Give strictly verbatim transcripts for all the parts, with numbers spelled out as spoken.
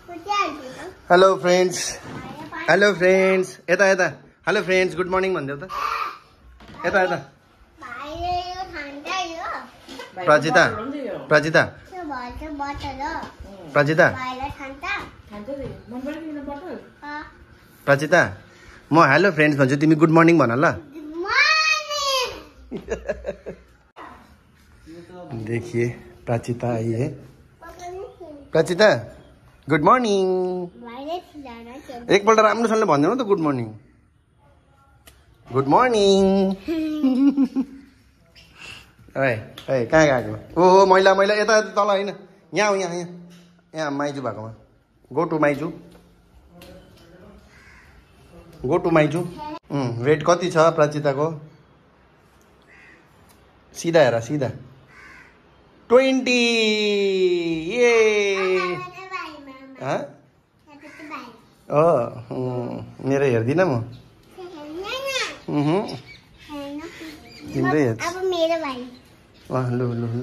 Hello friends hello friends यता यता hello friends good morning भन्देऊ त यता यता प्रजिता प्रजिता प्रजिता प्रजिता म हेलो फ्रेंड्स भन्छु तिमी गुड मर्निङ भन ल देखिए प्राचिता आई है प्राचिता गुड मर्निङ एकपल्ट राम्रोसँगले भन्देऊ न त गुड मर्निङ गुड मर्निङ ओए ओए कहाँ गएको ओ मैला मैला यता तल होइन यहाँ हो यहाँ यहाँ यहाँ माइजू भएकोमा गो टु माइजू गो टु माइजू वेट कति छ प्राचिताको सीधा हेर सीधा ट्वेंटी ये ओ मेरो हेर्दिन म तिम्रै हेर्छ लु लु लु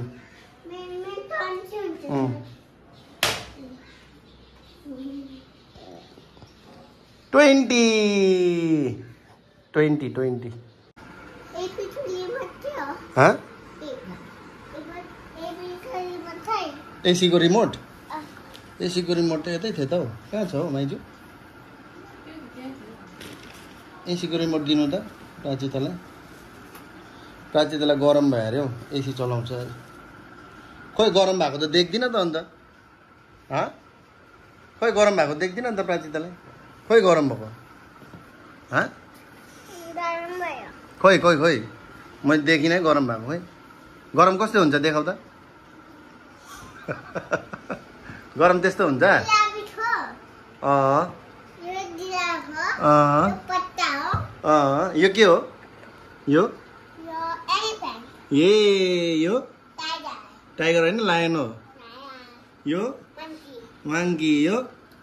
ट्वेंटी ट्वेंटी ट्वेंटी हाँ एसी को रिमोट एसी को रिमोट त यतै थियो त हौ कहाँ छ हौ माइजू एसी को रिमोट दिनु त प्राचितालाई प्राचितालाई गरम भयो अरे हौ एसी चलाउँछ खोइ गरम भएको त देख्दिन त अन्त हाँ खोइ गरम भएको देख्दिन अन्त प्राचितालाई खोइ गरम भएको हाँ खोइ खोइ खोइ मैले देखिनँ गरम भएको खोइ गरम कस्तो हुन्छ देखाउ त गरम त्यस्तो हुन्छ अँ अँ यो के हो यो ए यो टाइगर होइन लायन हो यो माङ्की यो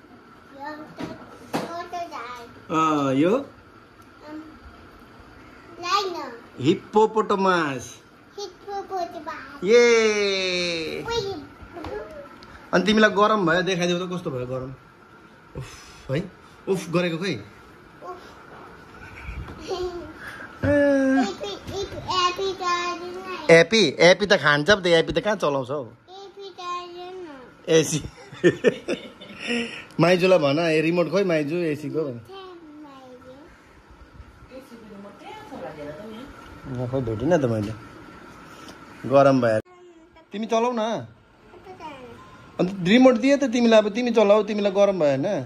अँ यो हिप्पोपोटामस ये अनि तिमीलाई गरम भयो देखाइदेऊ त कस्तो भयो गरम उफ है उफ गरेको खै एपी एपी त खान्छ त एपी त कहाँ चलाउँछ हौ एसी माइजूलाई भन ए रिमोट खोइ माइजू एसीको खोइ भेटिनँ त मैले गरम भयो तिमी चलाउ न अन्त रिमोट दिए त तिमीलाई अब तिमी चलाऊ तिमीलाई गरम भयो होइन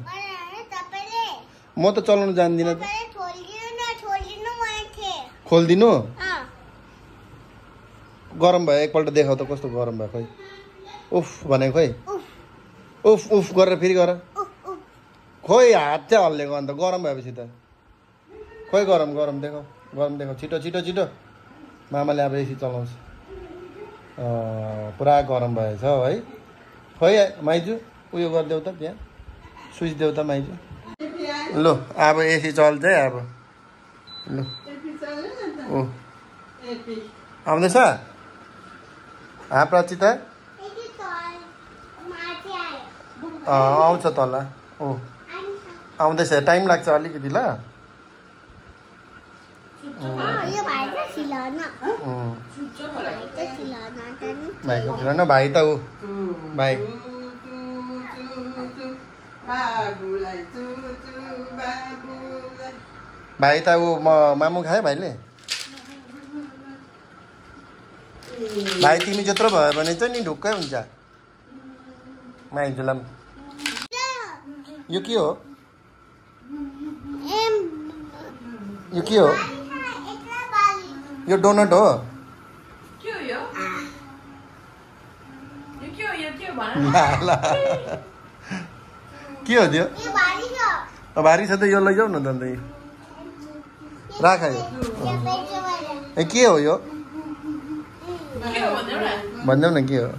म त चलाउनु जान्दिनँ त खोलिदिनु गरम भयो एकपल्ट देखाउ त कस्तो गरम भयो खोइ उफ भनेको खोइ उफ उफ गरेर फेरि गर खोइ हात चाहिँ हल्लेको अन्त गरम भएपछि त खोइ गरम गरम देखाउ गरम देखाउ छिटो छिटो छिटो मामाले अब एसी चलाउँछ पुरा गरम भएछ है खोइ माइजू उयो गरिदेऊ त त्यहाँ स्विच देऊ त माइजू लु अब एसी चल्छ है अब लु ओ आउँदैछ हाँ प्राचिता आउँछ तल ओ आउँदैछ टाइम लाग्छ अलिकति ल भाइको फिर भाइ त ऊ भाइ भाइ त ऊ म मामु खाएँ भाइले भाइ तिमी जत्रो भयो भने चाहिँ नि ढुक्कै हुन्छ माइजूलाई यो के हो यो के हो यो डोनट हो के हो त्यो भारी छ त यो लैजाऊ न त अन्त राख यो ए के हो यो भनिदेऊ न के हो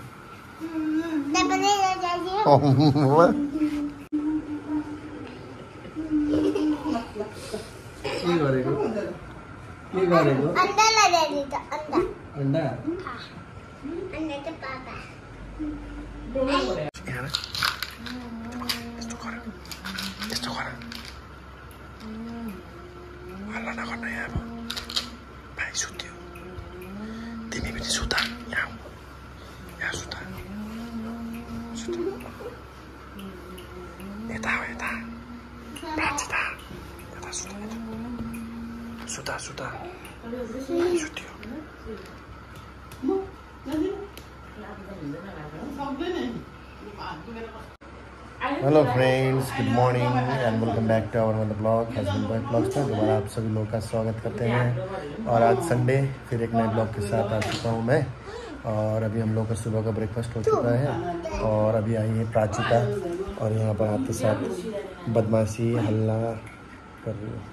के गरेको के गरेको अन्डा लगाइदिनु त अन्डा अन्डा अन्डा त पापा यता हो यता प्राचिता यता सुता सुता सुत्यो। Hello friends, good morning and welcome back to our one blog husband boy blogs में दोबारा आप सभी लोगों का स्वागत करते हैं। और आज संडे फिर एक नए ब्लॉग के साथ आ चुका हूँ मैं। और अभी हम लोग का सुबह का ब्रेकफास्ट हो चुका है और अभी आई है प्राचिता और यहाँ पर आपके साथ बदमाशी हल्ला कर रही है।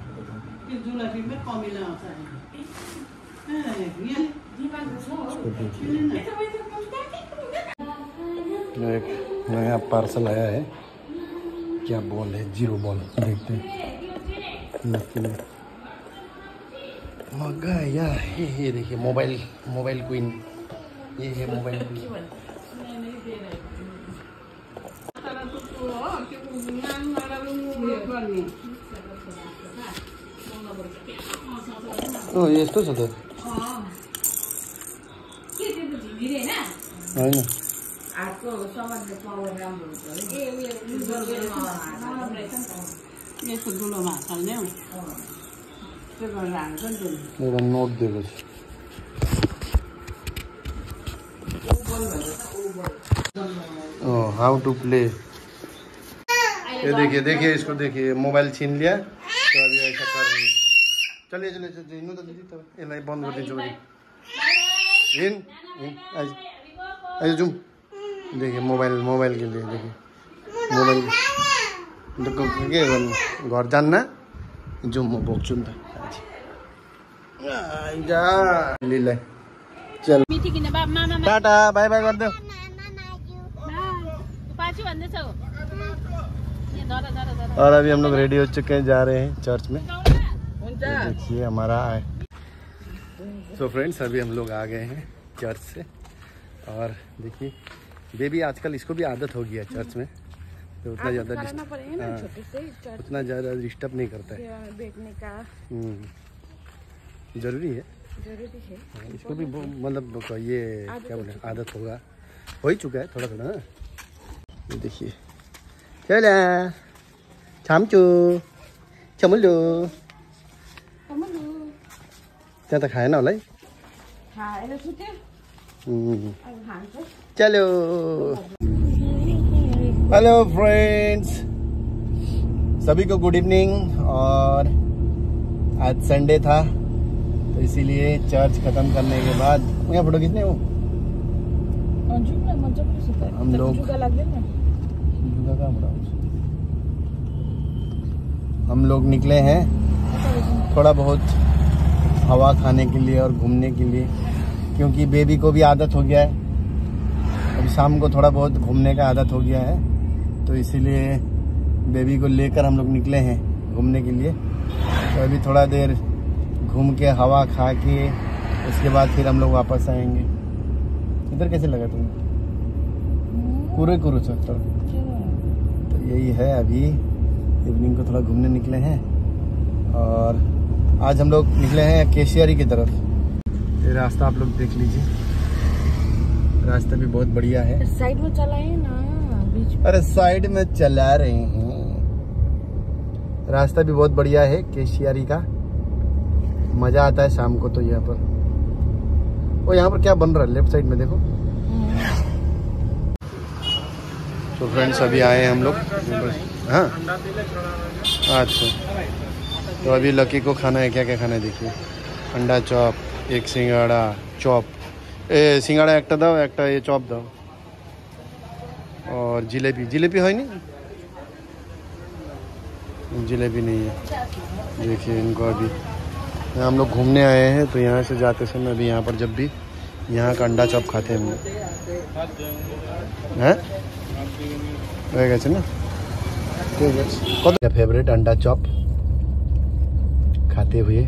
एक नया पार्सल आया है, क्या बॉल है, जीरो बॉल, देखते हैं। मगा या ये ये देखिए मोबाइल मोबाइल क्वीन, ये है मोबाइल क्वीन। ओ यस्तो छ त हैन आको समाजले पावर राम्रो हुन्छ ए उयो यसको दुलोमा हाल्ने हो त्यो गरेर हाल्छ नि। एउटा नोट दिएको छु। Oh how to play. ये देखिए देखिए इसको देखिए, मोबाइल छीन लिया तो अभी ऐसा कर रही है। चलिए चलिए चलिए इन्हों तो दीदी तब ये बंद कर दी चोरी इन इन आज आज जुम देखिए मोबाइल मोबाइल के लिए देखिए मोबाइल देखो के गर्नु घर जान्न जुम म बोक्छु नि त आइजा लिलाई चल टाटा बाय बाय कर दो। और अभी हम लोग रेडी हो चुके हैं, जा रहे हैं चर्च में। देखिए हमारा आए तो फ्रेंड्स अभी हम लोग आ गए हैं चर्च से। और देखिए बेबी आजकल इसको भी आदत हो गया चर्च में, तो उतना ज़्यादा उतना ज़्यादा डिस्टर्ब नहीं करता है बैठने का। जरूरी है जरूरी है इसको भी, मतलब ये क्या बोले आदत होगा, हो ही चुका है थोड़ा थोड़ा। ये देखिए चला छामचू चमलू त्यहाँ त खाएन होला है। चलो हेलो फ्रेंड्स, सभी को गुड इवनिंग। और आज संडे था तो इसीलिए चर्च खत्म करने के बाद यहाँ फोटो खींचने हो हम लोग हम लोग निकले हैं थोड़ा बहुत हवा खाने के लिए और घूमने के लिए, क्योंकि बेबी को भी आदत हो गया है। अब शाम को थोड़ा बहुत घूमने का आदत हो गया है, तो इसीलिए बेबी को लेकर हम लोग निकले हैं घूमने के लिए। तो अभी थोड़ा देर घूम के हवा खा के उसके बाद फिर हम लोग वापस आएंगे। इधर कैसे लगा तुम्हें? पूरे कुरु सकता। तो यही है, अभी इवनिंग को थोड़ा घूमने निकले हैं। और आज हम लोग निकले हैं केशियारी की तरफ। ये रास्ता आप लोग देख लीजिए, रास्ता भी बहुत बढ़िया है। साइड में चलाए ना बीच में। अरे साइड में चला रहे हैं, रास्ता भी बहुत बढ़िया है केशियारी का, मजा आता है शाम को। तो यहाँ पर वो यहाँ पर क्या बन रहा है लेफ्ट साइड में देखो। तो फ्रेंड्स अभी आए हैं हम लोग। हाँ अच्छा, तो अभी लकी को खाना है, क्या क्या खाना है देखिए। अंडा चॉप, एक सिंगाड़ा चॉप, ए सिंगाड़ा एक दाओ, एक ये चॉप दाओ, और जिलेबी। जिलेबी है नहीं, जिलेबी नहीं है। देखिए इनको अभी हम लोग घूमने आए हैं, तो यहाँ से जाते समय अभी यहाँ पर जब भी यहाँ का अंडा चॉप खाते हैं हम लोग हैं ना। तो फेवरेट अंडा चॉप खाते हुए।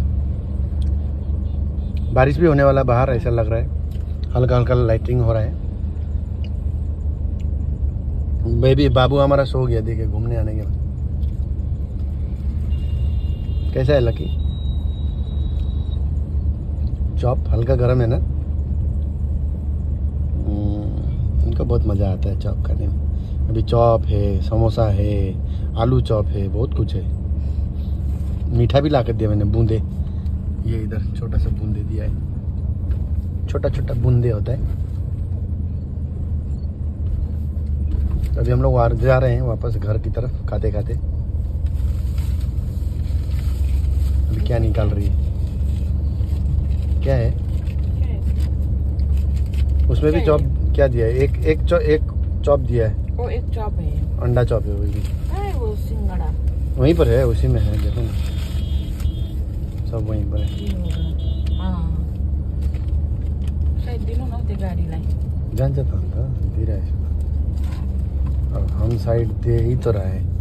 बारिश भी होने वाला बाहर, ऐसा लग रहा है, हल्का हल्का लाइटिंग हो रहा है। बेबी बाबू हमारा सो गया देखिए घूमने आने के बाद। कैसा है लकी? चॉप हल्का गर्म है ना, इनको बहुत मज़ा आता है चॉप खाने में। अभी चॉप है, समोसा है, आलू चॉप है, बहुत कुछ है। मीठा भी ला कर दिया मैंने, बूंदे। ये इधर छोटा सा बूंदे दिया है, छोटा छोटा बूंदे होता है। अभी हम लोग जा रहे हैं वापस घर की तरफ खाते खाते। अभी क्या निकाल रही है? क्या है उसमें भी चॉप क्या दिया है? एक एक चॉप एक चॉप दिया है। वो एक चॉप है, अंडा चॉप है। वो भी वो सिंगड़ा वहीं पर है, उसी में है। देखो ना, सब वहीं पर है। हाँ शायद दिनों ना दे गाड़ी लाई जान जाता था धीरे। अब हम साइड दे ही तो रहा है।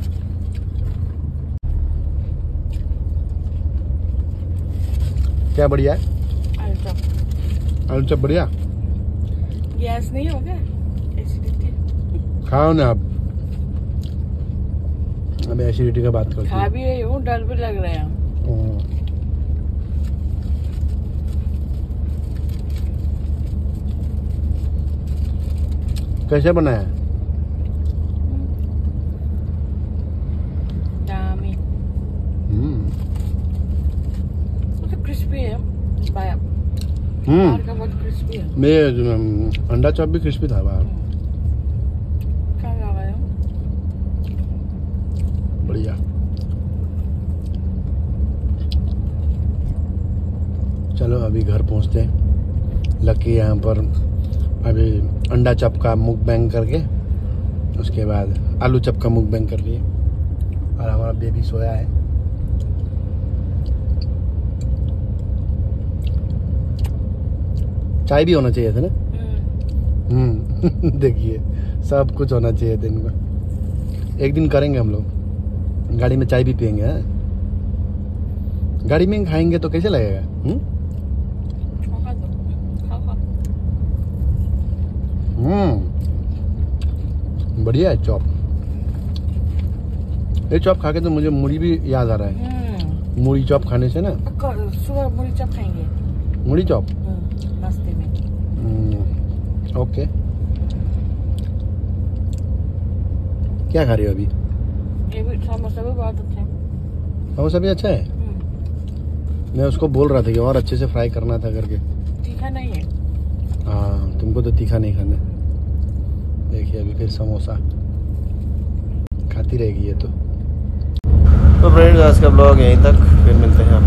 क्या बढ़िया है? आलू चॉप। आलू चॉप बढ़िया। गैस नहीं होगा? एसिडिटी खाओ ना आप। अब एसिडिटी का बात करते खा भी रही हूँ, डर भी लग रहा है। कैसे बनाया? दामी। हम्म वो तो क्रिस्पी है। बाहर हम्म का बहुत क्रिस्पी है। मेरे अंडा चॉप भी क्रिस्पी था बाहर। क्या लगा है? बढ़िया। चलो अभी घर पहुंचते हैं। लकी यहाँ पर अभी अंडा चॉप का मुक बैंग करके, उसके बाद आलू चॉप का मुक बैंग कर लिए। और हमारा बेबी सोया है। चाय भी होना चाहिए था ना। हम्म देखिए सब कुछ होना चाहिए दिन में। एक दिन करेंगे हम लोग, गाड़ी में चाय भी पियेंगे। है? गाड़ी में खाएंगे तो कैसे लगेगा? हम्म हम्म बढ़िया है चॉप। ये चॉप खा के तो मुझे मुड़ी भी याद आ रहा है। मुड़ी चॉप खाने से ना, सुबह मुड़ी चॉप खाएंगे। मुड़ी चॉप नाश्ते में। ओके। क्या खा रही हो अभी? ये भी समोसा भी बहुत अच्छा है। समोसा भी अच्छा है। मैं उसको बोल रहा था कि और अच्छे से फ्राई करना था करके। तीखा नहीं है। हाँ तुमको तो तीखा नहीं खाना। देखिए अभी फिर समोसा खाती रहेगी ये तो। तो फ्रेंड्स आज का ब्लॉग यहीं तक, फिर मिलते हैं